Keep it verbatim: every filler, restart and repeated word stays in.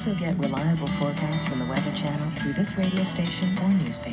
also get reliable forecasts from the Weather Channel through this radio station or newspaper.